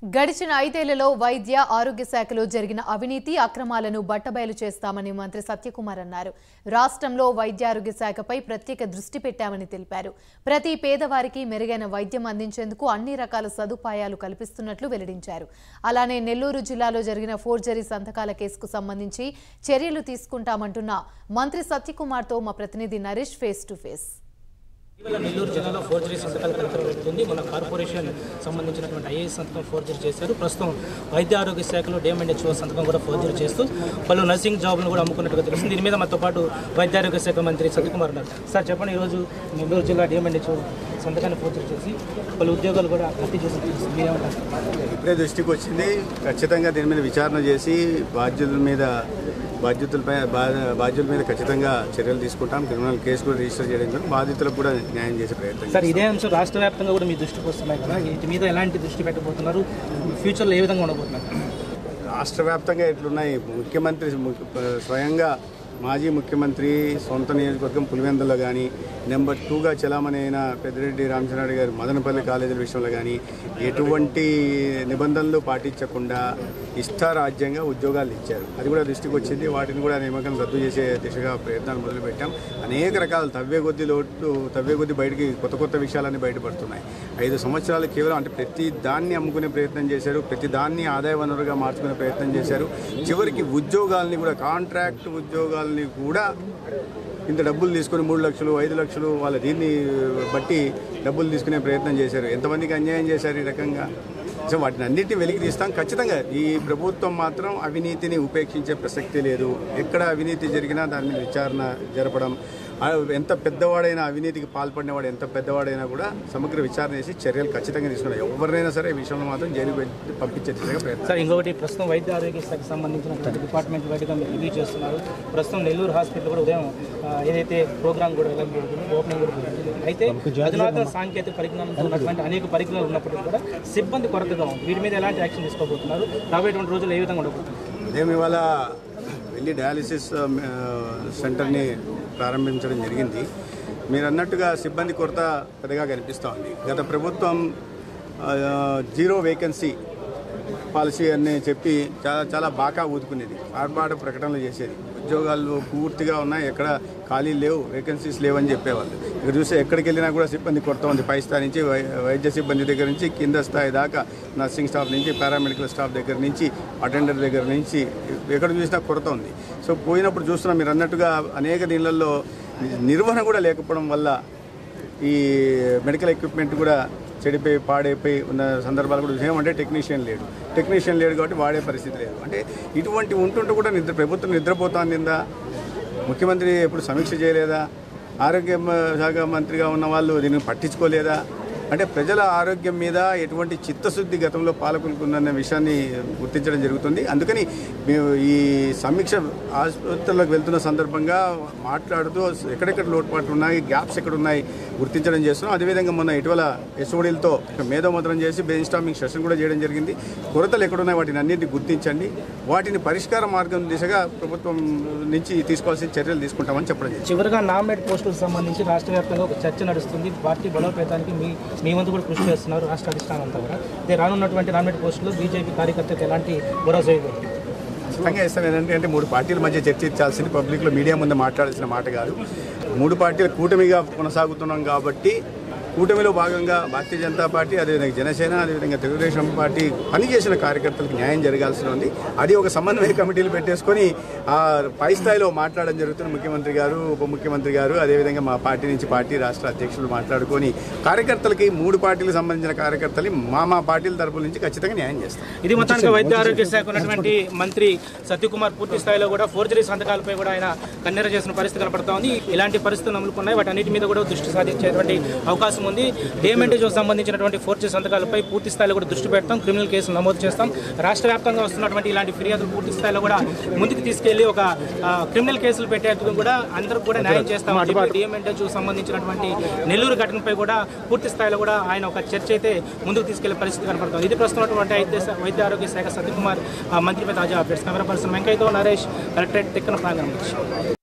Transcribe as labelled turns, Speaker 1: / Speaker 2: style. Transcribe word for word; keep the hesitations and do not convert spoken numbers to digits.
Speaker 1: గడిచిన ఐదేళ్లలో వైద్య ఆరోగ్య శాఖలో జరిగిన అవినీతి అక్రమాలను బట్టబయలు చేస్తామని మంత్రి సత్యకుమార్ అన్నారు. రాష్ట్రంలో వైద్య ఆరోగ్య శాఖపై ప్రత్యేక దృష్టి పెట్టామని తెలిపారు. ప్రతి పేదవారికి మెరుగైన వైద్యం అందించేందుకు అన్ని రకాల సదుపాయాలు కల్పిస్తున్నట్లు వెల్లడించారు. అలానే నెల్లూరు జిల్లాలో జరిగిన ఫోర్జరీ సంతకాల కేసుకు సంబంధించి చర్యలు తీసుకుంటామంటున్న మంత్రి సత్యకుమార్తో మా ప్రతినిధి Naresh face to face.
Speaker 2: Nellore జిల్లాలో ఫోర్జరీ సంతకాలు కలెక్టరేట్ మన కార్పొరేషన్ సంబంధించినటువంటి ఐఏఎస్ సంతకం ఫోర్జరీ చేశారు. ప్రస్తుతం వైద్య ఆరోగ్య శాఖలో డిఎంఎండ్ హెచ్ఓ సంతకం కూడా ఫోర్జరీ చేస్తూ పలు నర్సింగ్ జాబ్లను కూడా అమ్ముకున్నట్టుగా తెలుస్తుంది. దీని మీద మనతో పాటు వైద్య ఆరోగ్య శాఖ మంత్రి సత్యకుమార్ ఉన్నారు. సార్ చెప్పండి, ఈరోజు నెల్లూరు జిల్లా డిఎంఎండ్ హెచ్ఓ సంతకాన్ని ఫోర్జరీ చేసి పలు ఉద్యోగాలు కూడా భర్తీ చేసి మీరేమంటారు?
Speaker 3: ఇప్పుడే దృష్టికి వచ్చింది. ఖచ్చితంగా దీని మీద విచారణ చేసి బాధ్యుల మీద బాధ్యతలపై బాధ్యుల మీద ఖచ్చితంగా చర్యలు తీసుకుంటాం. క్రిమినల్ కేసు కూడా రిజిస్టర్ చేయడం బాధితులకు కూడా న్యాయం చేసే ప్రయత్నం.
Speaker 2: సార్, ఇదే అంశం రాష్ట్ర వ్యాప్తంగా కూడా మీ దృష్టికి వస్తున్నాయి కదా, వీటి మీద ఎలాంటి దృష్టి పెట్టబోతున్నారు? ఫ్యూచర్లో ఏ విధంగా ఉండబోతున్నారు?
Speaker 3: రాష్ట్ర వ్యాప్తంగా ఎట్లున్నాయి, ముఖ్యమంత్రి స్వయంగా మాజీ ముఖ్యమంత్రి సొంత నియోజకవర్గం పులివెందుల్లో కానీ, నెంబర్ టూగా చలామణి అయిన పెద్దిరెడ్డి రామచంద్రరెడ్డి గారు మదనపల్లి కాలేజీల విషయంలో కానీ ఎటువంటి నిబంధనలు పాటించకుండా ఇష్టారాజ్యంగా ఉద్యోగాలు ఇచ్చారు. అది కూడా దృష్టికి వచ్చింది. వాటిని కూడా నియామకం రద్దు చేసే దిశగా ప్రయత్నాలు మొదలుపెట్టాం. అనేక రకాల తవ్వే కొద్ది లోటు తవ్వే కొద్ది బయటికి కొత్త కొత్త విషయాలన్నీ బయటపడుతున్నాయి. ఐదు సంవత్సరాలు కేవలం అంటే ప్రతి దాన్ని అమ్ముకునే ప్రయత్నం చేశారు, ప్రతి దాన్ని ఆదాయ వనరుగా మార్చుకునే ప్రయత్నం చేశారు. చివరికి ఉద్యోగాల్ని కూడా, కాంట్రాక్ట్ ఉద్యోగాల్ని కూడా ఇంత డబ్బులు తీసుకొని మూడు లక్షలు ఐదు లక్షలు వాళ్ళ దీన్ని బట్టి డబ్బులు తీసుకునే ప్రయత్నం చేశారు. ఎంతమందికి అన్యాయం చేశారు ఈ రకంగా. సో వాటిని అన్నింటినీ వెలికి తీస్తాం. ఖచ్చితంగా ఈ ప్రభుత్వం మాత్రం అవినీతిని ఉపేక్షించే ప్రసక్తి లేదు. ఎక్కడ అవినీతి జరిగినా దాని మీద విచారణ జరపడం, ఎంత పెద్దవాడైనా అవినీతికి పాల్పడినవాడు ఎంత పెద్దవాడైనా కూడా సమగ్ర విచారణ చేసి చర్యలు ఖచ్చితంగా తీసుకున్నాయి. ఎవరినైనా సరే ఈ విషయంలో మాత్రం జైలు పంపించే దిశగా ప్రయత్నం.
Speaker 2: సార్, ఇంకొకటి ప్రస్తుతం వైద్య ఆరోగ్య శాఖకు సంబంధించిన డిపార్ట్మెంట్ బయటగా మీరు రివ్యూ చేస్తున్నారు. ప్రస్తుతం నెల్లూరు హాస్పిటల్ కూడా ఉదయం ఏదైతే ప్రోగ్రామ్ కూడా జరుగుతుంది, ఓపెనింగ్ కూడా జరుగుతుంది. అయితే అధునాతన సాంకేతిక పరిజ్ఞానం ఉన్నటువంటి అనేక పరిజ్ఞానాలు ఉన్నప్పటికీ కూడా సిబ్బంది కొరతగా ఉంది. వీటి మీద ఎలాంటి యాక్షన్ తీసుకోబోతున్నారు? రాబోయేటువంటి రోజులు ఏ విధంగా ఉండబోతున్నారు?
Speaker 3: ఉదయం ఇవాళ వెళ్ళి డయాలిసిస్ సెంటర్ని ప్రారంభించడం జరిగింది. మీరు అన్నట్టుగా సిబ్బంది కొరత పెద్దగా కనిపిస్తూ ఉంది. గత ప్రభుత్వం జీరో వేకెన్సీ పాలసీ అని చెప్పి చాలా చాలా బాగా ఊదుకునేది, ఆర్భాట ప్రకటనలు చేసేది. ఉద్యోగాలు పూర్తిగా ఉన్నాయి, ఎక్కడ ఖాళీ లేవు, వేకెన్సీస్ లేవని చెప్పేవాళ్ళు. ఇక్కడ చూస్తే ఎక్కడికి వెళ్ళినా కూడా సిబ్బంది కొరత ఉంది. పై స్థాయి నుంచి వైద్య సిబ్బంది దగ్గర నుంచి కింద స్థాయి దాకా, నర్సింగ్ స్టాఫ్ నుంచి పారామెడికల్ స్టాఫ్ దగ్గర నుంచి అటెండర్ దగ్గర నుంచి ఎక్కడ చూసినా కొరత ఉంది. సో పోయినప్పుడు చూస్తున్నాం, మీరు అన్నట్టుగా అనేక నీళ్ళల్లో నిర్వహణ కూడా లేకపోవడం వల్ల ఈ మెడికల్ ఎక్విప్మెంట్ కూడా చెడిపోయి పాడైపోయి ఉన్న సందర్భాలు కూడా ఏమంటే టెక్నీషియన్ లేడు టెక్నీషియన్ లేడు కాబట్టి వాడే పరిస్థితి లేదు. అంటే ఇటువంటి ఉంటుంటే కూడా నిద్ర ప్రభుత్వం నిద్రపోతుందా? ముఖ్యమంత్రి ఎప్పుడు సమీక్ష చేయలేదా? ఆరోగ్య శాఖ మంత్రిగా ఉన్న వాళ్ళు దీన్ని పట్టించుకోలేదా? అంటే ప్రజల ఆరోగ్యం మీద ఎటువంటి చిత్తశుద్ధి గతంలో పాలకులకు ఉందన్న విషయాన్ని గుర్తించడం జరుగుతుంది. అందుకని మేము ఈ సమీక్ష ఆసుపత్రులకు వెళ్తున్న సందర్భంగా మాట్లాడుతూ ఎక్కడెక్కడ లోటుపాట్లు ఉన్నాయి, గ్యాప్స్ ఎక్కడ ఉన్నాయి గుర్తించడం చేస్తున్నాం. అదేవిధంగా మొన్న ఇటీవల ఎస్ఓడీలతో మేధోమథనం చేసి బ్రెయిన్ స్టార్మింగ్ సెషన్ కూడా చేయడం జరిగింది. కొరతలు ఎక్కడున్నాయి వాటిని అన్నింటినీ గుర్తించండి, వాటిని పరిష్కార మార్గం దిశగా ప్రభుత్వం నుంచి తీసుకోవాల్సిన చర్యలు తీసుకుంటామని చెప్పడం జరిగింది.
Speaker 2: చివరిగా నామినేట్ పోస్టులకు సంబంధించి రాష్ట్ర వ్యాప్తంగా ఒక చర్చ నడుస్తుంది. పార్టీ బలోపేతానికి మీ మీ వంతు కూడా కృషి చేస్తున్నారు రాష్ట్ర అధిష్టానం అంతా కూడా. అదే రానున్నటువంటి నామినేట్ పోస్టులు బీజేపీ కార్యకర్తలకు ఎలాంటి భరోసా ఇవ్వాలి?
Speaker 3: ఖచ్చితంగా ఇస్తాం. ఏంటంటే అంటే మూడు పార్టీల మధ్య చర్చించాల్సింది, పబ్లిక్లో మీడియా ముందు మాట్లాడాల్సిన మాట కాదు. మూడు పార్టీలు కూటమిగా కొనసాగుతున్నాం కాబట్టి కూటమిలో భాగంగా భారతీయ జనతా పార్టీ, అదేవిధంగా జనసేన, అదేవిధంగా తెలుగుదేశం పార్టీ పనిచేసిన కార్యకర్తలకు న్యాయం జరగాల్సి ఉంది. అది ఒక సమన్వయ కమిటీలు పెట్టేసుకొని ఆ పై స్థాయిలో మాట్లాడడం జరుగుతుంది. ముఖ్యమంత్రి గారు, ఉప ముఖ్యమంత్రి గారు, అదేవిధంగా మా పార్టీ నుంచి పార్టీ రాష్ట్ర అధ్యక్షులు మాట్లాడుకొని కార్యకర్తలకి, మూడు పార్టీలకు సంబంధించిన కార్యకర్తలు మా మా పార్టీల తరపుల నుంచి ఖచ్చితంగా న్యాయం చేస్తాం.
Speaker 2: ఇది మొత్తానికి వైద్య ఆరోగ్య శాఖ ఉన్నటువంటి మంత్రి సత్యకుమార్ పూర్తి స్థాయిలో కూడా ఫోర్జరీ సంతకాలపై కూడా ఆయన కన్నెర చేసిన పరిస్థితి కనపడతా ఉంది. ఇలాంటి పరిస్థితులు అమలుకున్నాయి, వాటి అన్నిటి మీద కూడా దృష్టి సాధించేటువంటి అవకాశం ఉంది. డిఎంఎండ్ హెచ్ఓ సంబంధించినటువంటి ఫోర్జరీ సంతకాలపై పూర్తి స్థాయిలో కూడా దృష్టి పెడతాం, క్రిమినల్ కేసులు నమోదు చేస్తాం. రాష్ట్ర వ్యాప్తంగా వస్తున్నటువంటి ఇలాంటి ఫిర్యాదులు పూర్తి స్థాయిలో కూడా ముందుకు తీసుకెళ్లి ఒక క్రిమినల్ కేసులు పెట్టేందుకు కూడా అందరూ కూడా న్యాయం చేస్తాం. డిఎంఎండ్ హెచ్ఓ సంబంధించినటువంటి నెల్లూరు ఘటనపై కూడా పూర్తి స్థాయిలో కూడా ఆయన ఒక చర్చ అయితే ముందుకు తీసుకెళ్లే పరిస్థితి కనపడుతుంది. ఇది ప్రస్తుతం వైద్య ఆరోగ్య శాఖ సత్యకుమార్ మంత్రిపై తాజా అప్డేట్స్. కెమెరా పర్సన్ వెంకయ్యతో నరేష్, కలెక్టరేట్ తిక్కన ప్రాంగణం.